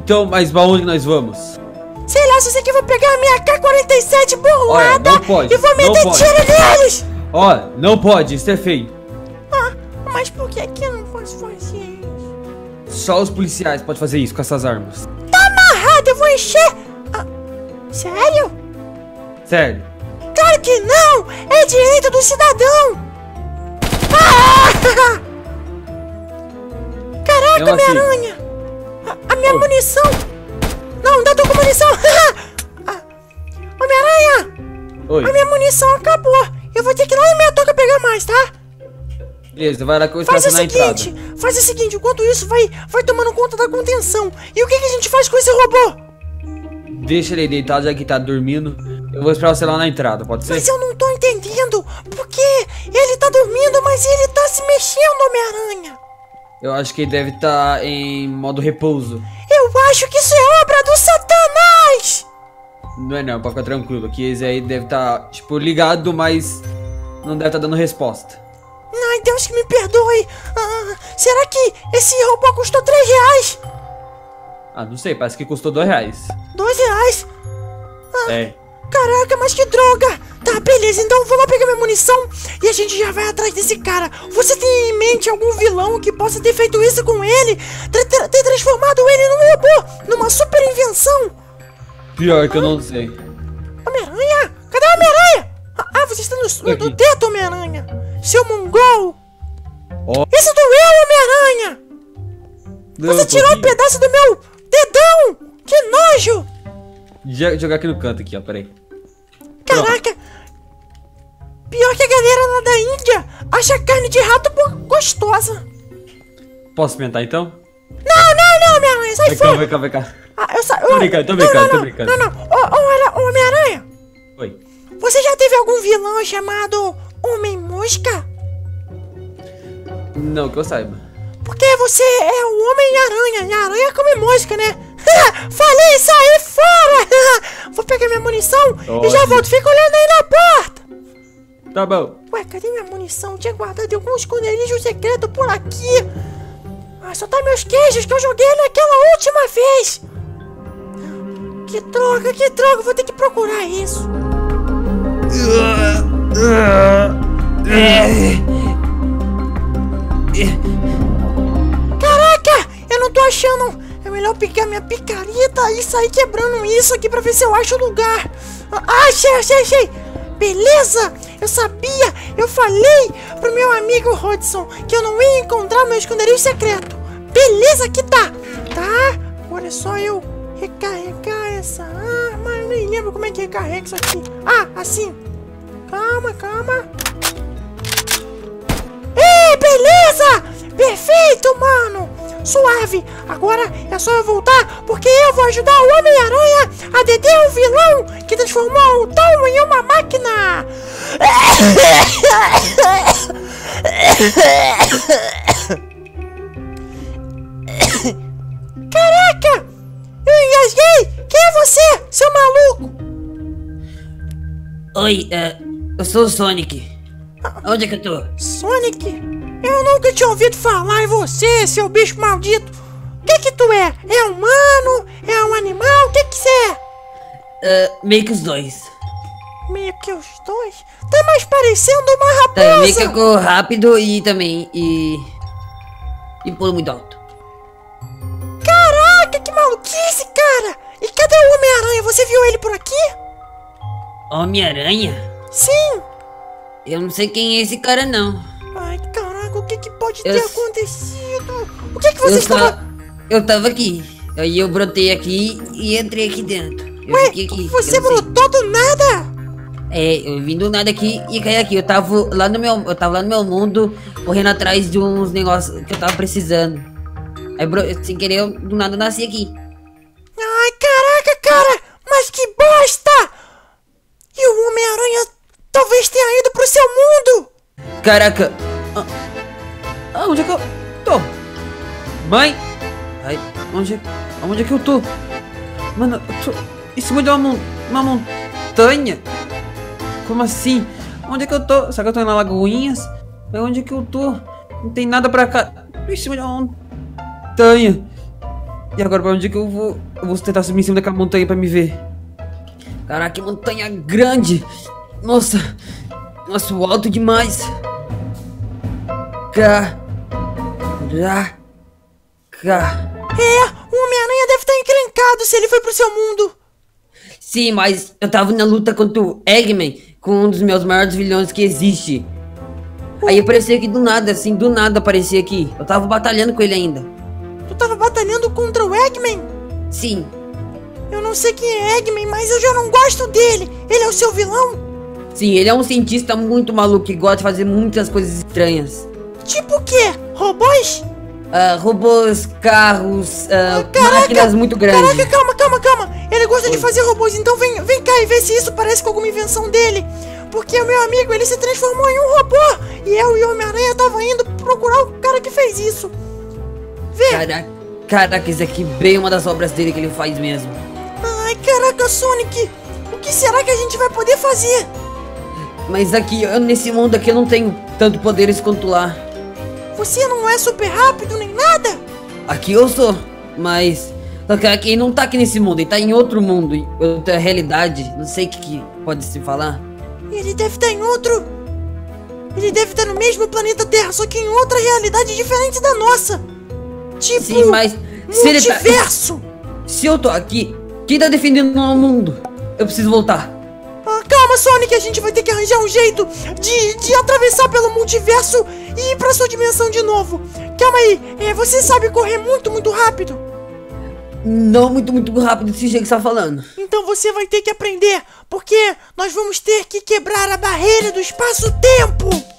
Então, mas pra onde nós vamos? Sei lá, só sei que eu vou pegar a minha AK-47 burlada. Olha, não pode, e vou não meter pode. tiro neles. Ó, não pode, isso é feio. Ah, mas por que eu não posso fazer isso? Só os policiais podem fazer isso com essas armas. Tá amarrado, eu vou encher. Ah, sério? Sério. Claro que não! É direito do cidadão! Ah! Caraca, Então, assim, Homem-Aranha! A minha Oi. munição! Não, ainda tô com munição! Ah, Homem-Aranha! Oi. A minha munição acabou! Eu vou ter que ir lá na minha toca pegar mais, tá? Beleza, vai lá que eu vou Faz o estacionar na seguinte, entrada. faz o seguinte, enquanto isso vai tomando conta da contenção. E o que a gente faz com esse robô? Deixa ele deitado, já que tá dormindo. Eu vou esperar você lá na entrada, pode ser? Mas eu não tô entendendo, porque ele tá dormindo, mas ele tá se mexendo, Homem-Aranha. Eu acho que ele deve estar em modo repouso. Eu acho que isso é obra do Satanás! Não é não, pode ficar tranquilo. Que esse aí deve estar, tipo, ligado, mas não deve estar dando resposta. Ai, Deus que me perdoe. Ah, será que esse robô custou 3 reais? Ah, não sei, parece que custou R$2. 2 reais? É. Caraca, mas que droga! Tá, beleza, então eu vou lá pegar minha munição e a gente já vai atrás desse cara. Você tem em mente algum vilão que possa ter feito isso com ele? Ter transformado ele num robô, numa super invenção? Pior que eu não sei. Homem-Aranha? Cadê o Homem-Aranha? Ah, você está no teto, Homem-Aranha. Seu mongol. Ó. Isso doeu, Homem-Aranha. Você tirou um pedaço do meu dedão. Que nojo. Jogar aqui no canto aqui, ó, peraí. Caraca! Pior que a galera lá da Índia acha carne de rato gostosa. Posso experimentar então? Não, Homem-Aranha, sai fora! Vem cá. Ah, Tô brincando. Não. Ô, Homem-Aranha, Oi. você já teve algum vilão chamado Homem-Mosca? Não, que eu saiba. Porque você é o Homem-Aranha, e a aranha come mosca, né? Falei, sai fora! Vou pegar minha munição e já volto, fica olhando aí na porta! Tá bom. Ué, cadê minha munição? Tinha guardado em algum esconderijo secreto por aqui. Ah, só tá meus queijos que eu joguei naquela última vez. Que droga, vou ter que procurar isso. Caraca, eu não tô achando. É melhor pegar minha picareta e sair quebrando isso aqui pra ver se eu acho o lugar. Ah, achei. Beleza, eu sabia, eu falei pro meu amigo Hudson que eu não ia encontrar meu esconderijo secreto. Beleza, aqui tá. Agora é só eu recarregar essa arma. Eu nem lembro como é que recarrega isso aqui. Ah, assim. Calma. Ei, beleza! Perfeito, mano! Suave! Agora é só eu voltar, porque eu vou ajudar o Homem-Aranha a deter o vilão que transformou o Tom em uma máquina! Caraca! Eu engasguei! Quem é você, seu maluco? Oi, eu sou o Sonic. Onde é que eu tô? Sonic? Eu nunca tinha ouvido falar em você, seu bicho maldito. O que tu é? É humano? É um animal? O que você é? Meio que os dois. Meio que os dois? Tá mais parecendo uma Tá, raposa. meio que eu corro rápido e também, e pulo muito alto. Caraca, que maluquice, cara. E cadê o Homem-Aranha? Você viu ele por aqui? Homem-Aranha? Sim. Eu não sei quem é esse cara, não. Ai, caraca, o que pode Eu ter s- acontecido? O que você estava... Eu tava aqui. Aí eu brotei aqui e entrei aqui dentro. Eu Ué, fiquei aqui. você eu não sei. brotou do nada? É, eu vim do nada aqui e caí aqui. Eu tava lá no meu mundo, correndo atrás de uns negócios que eu tava precisando. Aí, sem querer, eu do nada nasci aqui. Ai, caraca, cara! Mas que bosta! E o Homem-Aranha talvez tenha ido pro seu mundo! Caraca! Onde é que eu tô? Mãe? Ai, Onde é que eu tô? Mano, eu tô em cima de uma montanha? Como assim? Onde é que eu tô? Será que eu tô na Lagoinhas? Mas onde é que eu tô? Não tem nada pra cá. Tô em cima de uma montanha. E agora pra onde que eu vou? Eu vou tentar subir em cima daquela montanha pra me ver. Caraca, que montanha grande! Nossa! Nossa, alto demais! Caraca! É, o Homem-Aranha deve estar encrencado se ele foi pro seu mundo. Sim, mas eu tava na luta contra o Eggman, com um dos meus maiores vilões que existe. Aí apareceu aqui do nada, assim, do nada aparecia aqui. Eu tava batalhando com ele ainda. Tu tava batalhando contra o Eggman? Sim. Eu não sei quem é Eggman, mas eu já não gosto dele. Ele é o seu vilão? Sim, ele é um cientista muito maluco que gosta de fazer muitas coisas estranhas. Tipo o quê? Robôs? Robôs, carros, Caraca, máquinas muito grandes. Caraca, calma. Ele gosta de fazer robôs, então vem cá e vê se isso parece com alguma invenção dele. Porque o meu amigo, ele se transformou em um robô. E eu e o Homem-Aranha tava indo procurar o cara que fez isso. Vê. Caraca, isso aqui é bem uma das obras dele que ele faz mesmo. Ai, caraca, Sonic. O que será que a gente vai poder fazer? Mas aqui, nesse mundo aqui eu não tenho tanto poderes quanto lá. Você não é super rápido nem nada? Aqui eu sou, mas... Só que aqui não tá aqui nesse mundo, ele tá em outro mundo, em outra realidade. Não sei o que pode se falar. Ele deve estar em outro... Ele deve estar no mesmo planeta Terra, só que em outra realidade diferente da nossa. Tipo... Sim, mas... multiverso! Se eu tô aqui, quem tá defendendo o mundo? Eu preciso voltar. Calma, Sonic, a gente vai ter que arranjar um jeito de atravessar pelo multiverso e ir pra sua dimensão de novo. Calma aí, você sabe correr muito rápido? Não muito rápido desse jeito que você tá falando. Então você vai ter que aprender, porque nós vamos ter que quebrar a barreira do espaço-tempo.